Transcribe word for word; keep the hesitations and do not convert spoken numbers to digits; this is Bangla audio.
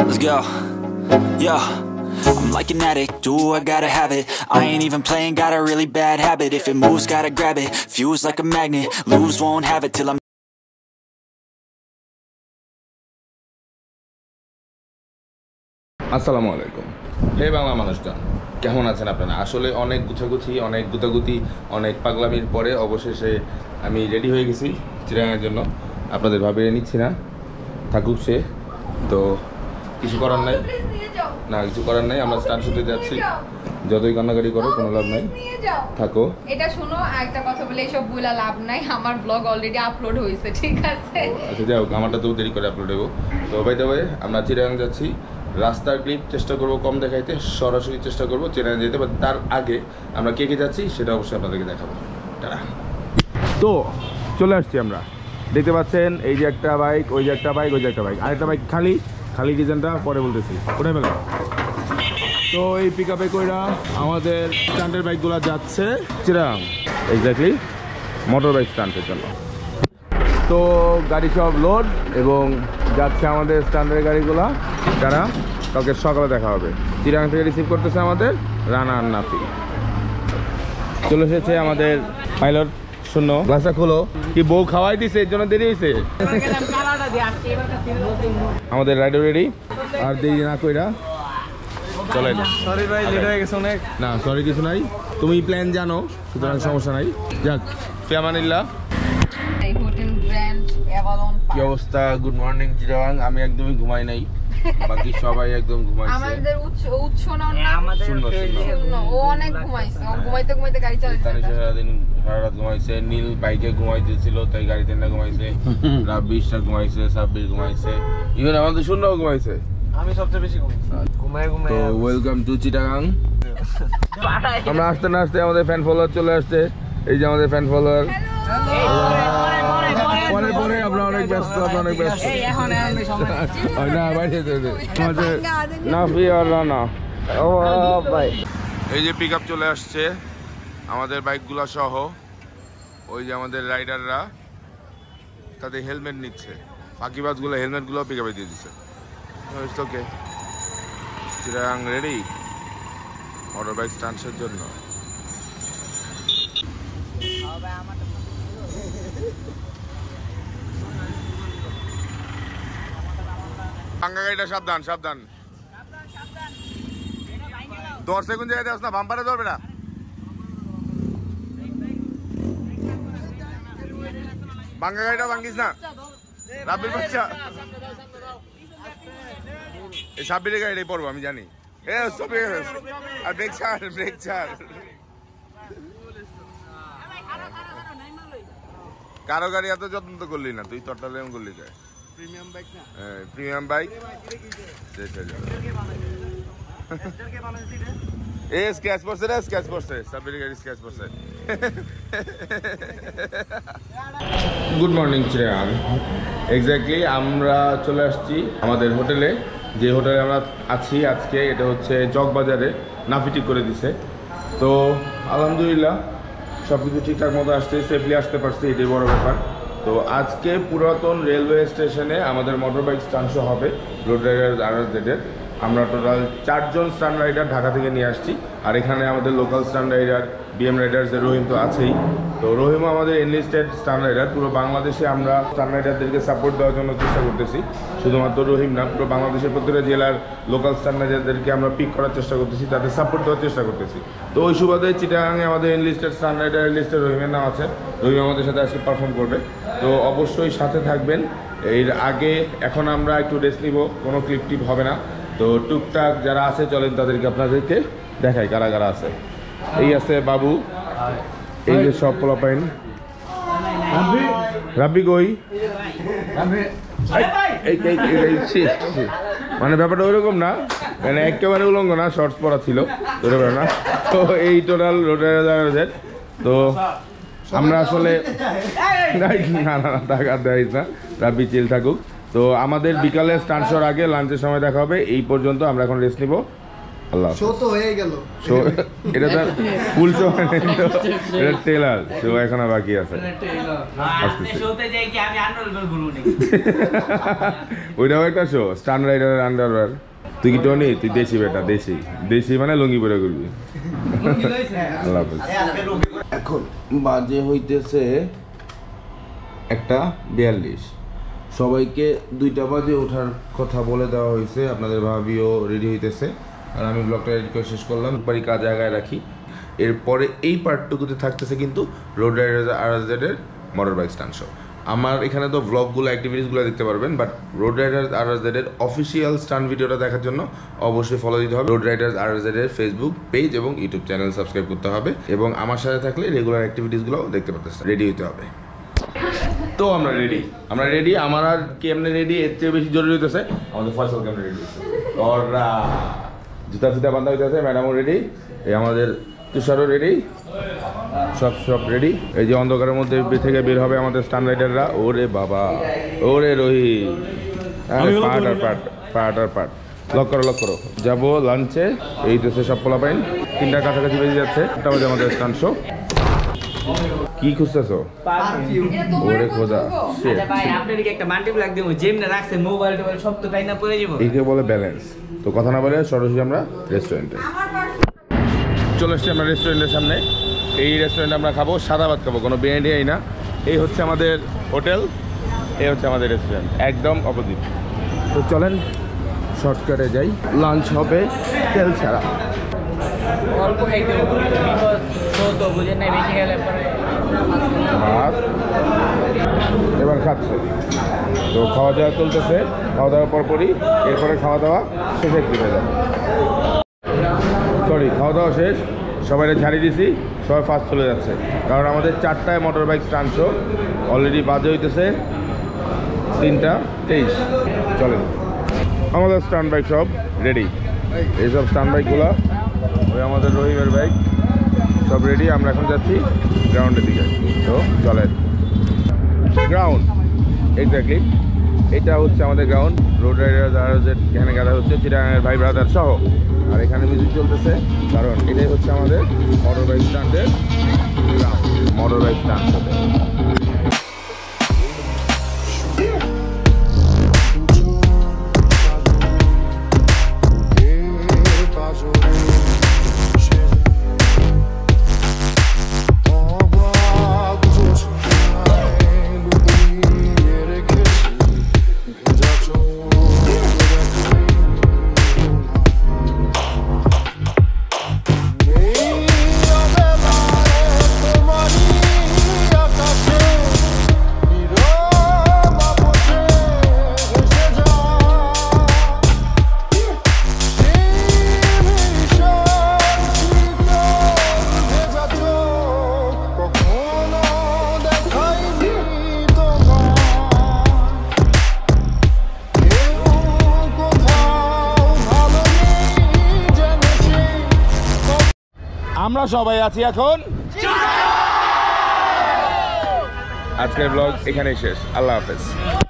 Let's go. Yeah. I'm like an addict, do I gotta have it. I ain't even playing, got a really bad habit. If it moves, gotta grab it. Fuse like a magnet, lose, won't have it till I'm আসসালামু আলাইকুম। হে বাংলা মানুষজন, কেমন আছেন আপনারা? আসলে অনেক গুছাগুছি, অনেক গুতাগুতি, অনেক পাগলামির পরে অবশেষে আমি রেডি হয়ে গেছি চিরাঙের জন্য। আপনাদের ভাবিয়ে নিচ্ছি না, থাকুক সে। তো কিছু করার নাই, না কিছু করার নাই। আমরা স্টার্ট শুতে যাচ্ছি, যতই কান্নাকাটি করো কোনো লাভ নাই, থাকো। এটা শোনো, একটা কথা বলে এইসব বইলা লাভ নাই, আমার ব্লগ অলরেডি আপলোড হয়েছে, ঠিক আছে? আচ্ছা যাই হোক, আমারটা তো দেরি করে আপলোড হবো। তো বাই দ্য ওয়ে, আমরা চিরাং যাচ্ছি। রাস্তার ক্লিপ চেষ্টা করবো কম দেখাইতে, সরাসরি চেষ্টা করবো চিরাং যেতে। বাট তার আগে আমরা কে কে যাচ্ছি সেটা অবশ্যই আপনাদেরকে দেখাবো। টাটা। তো চলে আসছি আমরা, দেখতে পাচ্ছেন এই যে একটা বাইক, ওই যে একটা বাইক, ওই যে একটা বাইক, আরেকটা বাইক খালি খালি ডিজাইনটা পরে বলতেছি, ওটাই পেলাম। তো এই পিক আপে কইরা আমাদের স্ট্যান্ডের বাইকগুলো যাচ্ছে চিরাং, এক্স্যাক্টলি মোটর বাইক স্ট্যান্ডের জন্য। তো গাড়ি সব লোড এবং যাচ্ছে আমাদের স্ট্যান্ডার্ড গাড়িগুলো, যারা কালকে সকালে দেখা হবে। চিরাং থেকে রিসিভ করতেছে আমাদের রানা আর নাফি। চলে এসেছে আমাদের পাইলট। শূন্য গ্লাসটা খোলো, কি বউ খাওয়াই দিছে এর জন্য দেরি হয়েছে। আমাদের রাইডার রেডি, আর দেরি না কইরা চলে। সরি ভাই, লেট হয়ে গেছে অনেক। না সরি কিছু নাই, তুমি প্ল্যান জানো, সুতরাং সমস্যা নাই। যাক, ফিয়ামানিল্লাহ। কি অবস্থা? Good morning Chirang. আমি একদমই ঘুমাই নাই, বাকি সবাই একদম ঘুমাইছে। আমাদের উৎস উৎস না আমাদের শূন্য শূন্য। ও অনেক ঘুমাইছে, ও ঘুমাইতে ঘুমাইতে গাড়ি চালাচ্ছে। তানিশা সারাদিন সারা রাত ঘুমাইছে। নীল বাইকে ঘুমাইতেছিল, তাই গাড়িতে না ঘুমাইছে। রাব্বিশটা ঘুমাইছে, সাব্বির ঘুমাইছে, ইভেন আমাদের শূন্যও ঘুমাইছে। আমি সবচেয়ে বেশি ঘুমাই ঘুমাই। তো ওয়েলকাম টু চিটাগাং। আমরা আসতে না আসতে আমাদের ফ্যান ফলোয়ার চলে আসছে। এই যে আমাদের ফ্যান ফলোয়ার। পরে পরে আমরা অনেক ব্যস্ত, আমরা অনেক ব্যস্ত। নাফি আর রানা। এই যে পিক আপ চলে আসছে আমাদের বাইকগুলো সহ। ওই যে আমাদের রাইডাররা তাদের হেলমেট নিচ্ছে, ফাঁকিবাজগুলো হেলমেটগুলো পিক আপে দিয়ে দিচ্ছে। Okay, Chirang ready motor bike স্টান্সের জন্য। ভাঙ্গা গাড়িটা সাবধান, সাবধান। দশ সেকেন্ড জায়গাতে আস না, বাম্পারে ধরবে না। ভাঙ্গা গাড়িটা ভাঙ্গিস না, রাব্বির বাচ্চা। এই সাব্বিরের গাড়িটাই পড়বো আমি জানি। এ স্টপ, আর ব্রেক ছাড়, ব্রেক ছাড়। কারো গাড়ি এত যত্ন তো করলি না তুই, তোরটা এমন করলি যায়। প্রিমিয়াম বাইক না? হ্যাঁ প্রিমিয়াম বাইক। এ স্ক্র্যাচ পড়ছে রে, স্ক্র্যাচ পড়ছে, সাব্বিরের গাড়ি স্ক্র্যাচ পড়ছে। Good morning Chirang. এক্স্যাক্টলি আমরা চলে আসছি আমাদের হোটেলে। যে হোটেলে আমরা আছি আজকে, এটা হচ্ছে চকবাজারে, নাফি ঠিক করে দিছে। তো আলহামদুলিল্লাহ সব কিছু ঠিকঠাক মতো আসছে, সেফলি আসতে পারছি, এটাই বড় ব্যাপার। তো আজকে পুরাতন রেলওয়ে স্টেশনে আমাদের মোটর বাইক স্টান্ট শো হবে, রোড রাইডার আর জেডের। আমরা টোটাল চারজন স্টান্ট রাইডার ঢাকা থেকে নিয়ে আসছি। আর এখানে আমাদের লোকাল স্টান্ট রাইডার বিএম রাইডার্সের রহিম তো আছেই। তো রহিমও আমাদের এনলিস্টেড স্টান্ট রাইডার। পুরো বাংলাদেশে আমরা স্টান্ট রাইডারদেরকে সাপোর্ট দেওয়ার জন্য চেষ্টা করতেছি। শুধুমাত্র রহিম না, পুরো বাংলাদেশের প্রত্যেকটা জেলার লোকাল স্টান্ট রাইডারদেরকে আমরা পিক করার চেষ্টা করতেছি, তাদের সাপোর্ট দেওয়ার চেষ্টা করতেছি। তো ওই সুবাদে চিটাগাংয়ে আমাদের এনলিস্টেড স্টান্ট রাইডার লিস্টে রহিমের নাম আছে। রহিম আমাদের সাথে আজকে পারফর্ম করবে, তো অবশ্যই সাথে থাকবেন। এর আগে এখন আমরা একটু রেস্ট নিব, কোনো ক্লিপ টিপ হবে না। তো টুকটাক যারা আছে চলেন তাদেরকে আপনাদেরকে দেখাই কারা কারা আছে। এই আছে বাবু, এই যে সব পোলাপাইন। রাব্বি কই? মানে ব্যাপারটা ওইরকম না, মানে একেবারে উলঙ্গ না, শর্টস পরা ছিল না। তো এই টোটাল রোডার। তো আমরা আসলে না না না টাকা দেয় না, রাব্বি চিল থাকুক। তো আমাদের বিকালে স্টান্ট শোর আগে লাঞ্চের সময় দেখা হবে। এই পর্যন্ত আমরা এখন রেস্ট নিব। আল্লাহ শো তো হয়ে গেল শো এটা তো ফুল শো এটা ট্রেলার শো এখনো বাকি আছে ওইটাও একটা শো স্টান রাইডারের আন্ডারওয়্যার তুই কি টনি তুই দেশি বেটা দেশি দেশি মানে লুঙ্গি পরে করবি আল্লাহ হাফেজ এখন বাজে হইতেছে একটা বিয়াল্লিশ সবাইকে দুইটা বাজে ওঠার কথা বলে দেওয়া হয়েছে আপনাদের ভাবিও রেডি হইতেছে আর আমি ব্লগটা এডিট করে শেষ করলাম একবারই কাজ জায়গায় রাখি এরপরে এই পার্টটুকুতে থাকতেছে কিন্তু রোড রাইডার্স আর এর মোটর বাইক স্টান্ট শো আমার এখানে তো ব্লগগুলো অ্যাক্টিভিটিসগুলো দেখতে পারবেন বাট রোড রাইডার্স আর এর অফিসিয়াল স্টান্ট ভিডিওটা দেখার জন্য অবশ্যই ফলো দিতে হবে রোড রাইডার্স আর এর ফেসবুক পেজ এবং ইউটিউব চ্যানেল সাবস্ক্রাইব করতে হবে এবং আমার সাথে থাকলে রেগুলার অ্যাক্টিভিটিসগুলো দেখতে পারতেছে রেডি হতে হবে তো আমরা রেডি আমরা রেডি আমার আর কেমনে রেডি এর চেয়ে বেশি জরুরি হইতেছে আমাদের ফয়সাল কেমনে রেডি হচ্ছে ওরা জুতা ফিতা বান্ধা হইতেছে ম্যাডামও রেডি এই আমাদের তুষারও রেডি সব সব রেডি এই যে অন্ধকারের মধ্যে থেকে বের হবে আমাদের স্টান রাইডাররা ওরে বাবা ওরে রোহি পাট আর পাট পাট আর পাট লক করো লক করো যাবো লাঞ্চে এই দেশে সব পোলা পাইন তিনটার কাছাকাছি বেজে যাচ্ছে একটা বাজে আমাদের স্টান শো কি খুঁজতেছো ওরে খোদা একে বলে ব্যালেন্স তো কথা না বলে সরাসরি আমরা রেস্টুরেন্টে চলে এসছি আমরা রেস্টুরেন্টের সামনে এই রেস্টুরেন্টে আমরা খাবো সাদা ভাত খাবো কোনো বিরিয়ানি না এই হচ্ছে আমাদের হোটেল এই হচ্ছে আমাদের রেস্টুরেন্ট একদম অপোজিট তো চলেন শর্টকাটে যাই লাঞ্চ হবে তেল ছাড়া অল্প খাইতে তো বুঝেন না বেশি খেলে পরে ভাত এবার খাচ্ছে তো খাওয়া দাওয়া চলতেছে খাওয়া দাওয়ার পরপরই এরপরে খাওয়া দাওয়া শেষের দিকে যাবে সরি খাওয়া দাওয়া শেষ সবাই ছাড়িয়ে দিছি সবাই ফার্স্ট চলে যাচ্ছে কারণ আমাদের চারটায় motor bike stunt show already বাজে হইতেছে তিনটা তেইশ চলেন আমাদের স্টান্ট বাইক সব রেডি এইসব স্টান্ট বাইকগুলো ওই আমাদের রহিমের বাইক সব রেডি আমরা এখন যাচ্ছি গ্রাউন্ডের দিকে তো চলেন গ্রাউন্ড এক্স্যাক্টলি এটা হচ্ছে আমাদের গ্রাউন্ড রোড রাইডার যারা এখানে গাড়া হচ্ছে চিটাগাংয়ের ভাই ব্রাদার সহ আর এখানে মিউজিক চলতেছে কারণ এটাই হচ্ছে আমাদের মোটর বাইক স্ট্যান্ডের গ্রাউন্ড মোটর বাইক স্ট্যান্ড সাথে আমরা সবাই আছি এখন আজকের ব্লগ এখানেই শেষ আল্লাহ হাফেজ।